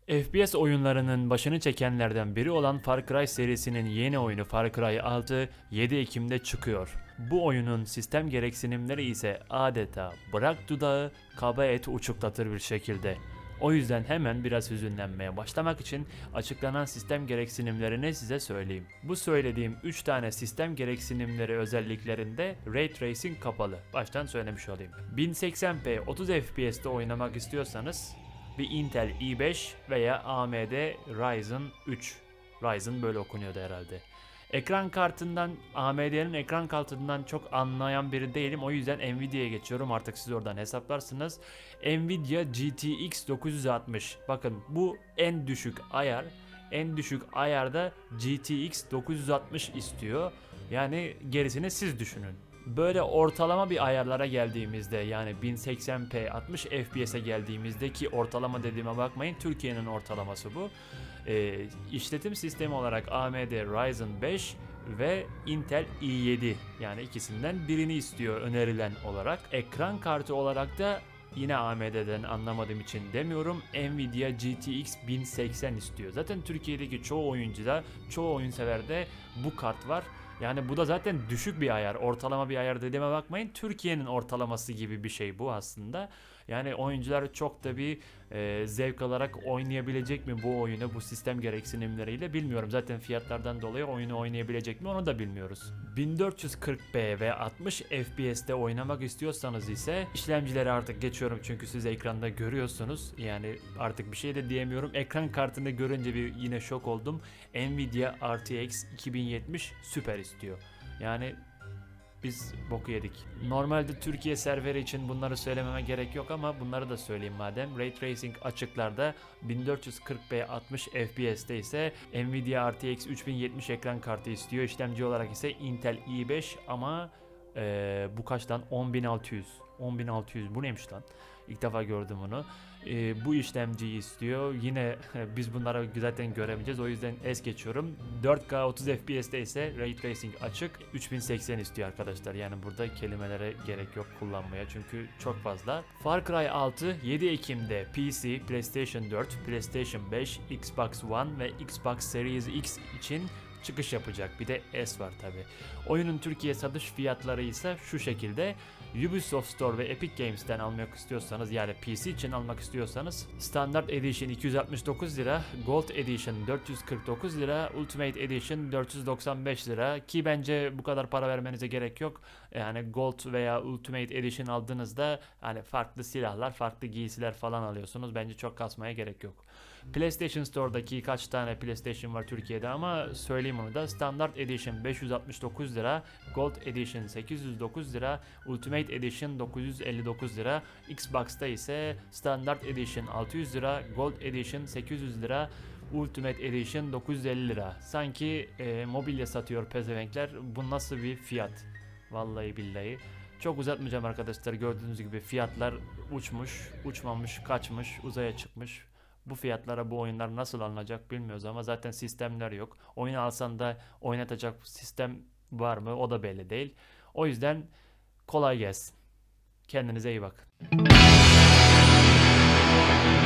FPS oyunlarının başını çekenlerden biri olan Far Cry serisinin yeni oyunu Far Cry 6 7 Ekim'de çıkıyor. Bu oyunun sistem gereksinimleri ise adeta bırak dudağı kaba et uçuklatır bir şekilde. O yüzden hemen biraz hüzünlenmeye başlamak için açıklanan sistem gereksinimlerini size söyleyeyim. Bu söylediğim 3 tane sistem gereksinimleri özelliklerinde Ray Tracing kapalı. Baştan söylemiş olayım. 1080p 30 FPS'te oynamak istiyorsanız bir Intel i5 veya AMD Ryzen 3. Ryzen böyle okunuyordu herhalde. Ekran kartından, AMD'nin ekran kartından çok anlayan biri değilim. O yüzden Nvidia'ya geçiyorum. Artık siz oradan hesaplarsınız. Nvidia GTX 960. Bakın bu en düşük ayar. En düşük ayarda GTX 960 istiyor. Yani gerisini siz düşünün. Böyle ortalama bir ayarlara geldiğimizde, yani 1080p 60 FPS'e geldiğimizde, ki ortalama dediğime bakmayın, Türkiye'nin ortalaması bu. İşletim sistemi olarak AMD Ryzen 5 ve Intel i7, yani ikisinden birini istiyor önerilen olarak. Ekran kartı olarak da yine AMD'den anlamadığım için demiyorum, Nvidia GTX 1080 istiyor. Zaten Türkiye'deki çoğu oyuncuda, çoğu oyun severde bu kart var. Yani bu da zaten düşük bir ayar, ortalama bir ayar dediğime bakmayın. Türkiye'nin ortalaması gibi bir şey bu aslında. Yani oyuncular çok da bir zevk alarak oynayabilecek mi bu oyunu bu sistem gereksinimleriyle bilmiyorum. Zaten fiyatlardan dolayı oyunu oynayabilecek mi onu da bilmiyoruz. 1440p ve 60 FPS'te oynamak istiyorsanız ise işlemcileri artık geçiyorum çünkü siz ekranda görüyorsunuz. Yani artık bir şey de diyemiyorum. Ekran kartını görünce bir yine şok oldum. Nvidia RTX 2070 süper istiyor. Yani biz boku yedik. Normalde Türkiye serveri için bunları söylememe gerek yok ama bunları da söyleyeyim madem. Ray Tracing açıklarda 1440p 60 FPS'te ise Nvidia RTX 3070 ekran kartı istiyor. İşlemci olarak ise Intel i5 ama bu kaçtan? 10600. 10600 bu neymiş lan? İlk defa gördüm bunu. Bu işlemciyi istiyor. Yine biz bunları zaten göremeyeceğiz. O yüzden es geçiyorum. 4K 30 FPS'te ise Ray Tracing açık. 3080 istiyor arkadaşlar. Yani burada kelimelere gerek yok kullanmaya. Çünkü çok fazla. Far Cry 6 7 Ekim'de PC, PlayStation 4, PlayStation 5, Xbox One ve Xbox Series X için çıkış yapacak. Bir de S var tabi. Oyunun Türkiye satış fiyatları ise şu şekilde. Ubisoft Store ve Epic Games'ten almak istiyorsanız, yani PC için almak istiyorsanız Standard Edition 269 lira, Gold Edition 449 lira, Ultimate Edition 495 lira, ki bence bu kadar para vermenize gerek yok. Yani Gold veya Ultimate Edition aldığınızda hani farklı silahlar, farklı giysiler falan alıyorsunuz. Bence çok kasmaya gerek yok. PlayStation Store'daki kaç tane PlayStation var Türkiye'de ama söyleyeyim onu da. Standard Edition 569 lira, Gold Edition 809 lira, Ultimate Edition 959 lira, Xbox'ta ise Standard Edition 600 lira, Gold Edition 800 lira, Ultimate Edition 950 lira. Sanki mobilya satıyor pezevenkler. Bu nasıl bir fiyat? Vallahi billahi. Çok uzatmayacağım arkadaşlar. Gördüğünüz gibi fiyatlar uçmuş, uçmamış, kaçmış, uzaya çıkmış. Bu fiyatlara bu oyunlar nasıl alınacak bilmiyoruz ama zaten sistemler yok. Oyun alsan da oynatacak sistem var mı o da belli değil. O yüzden kolay gelsin. Kendinize iyi bakın.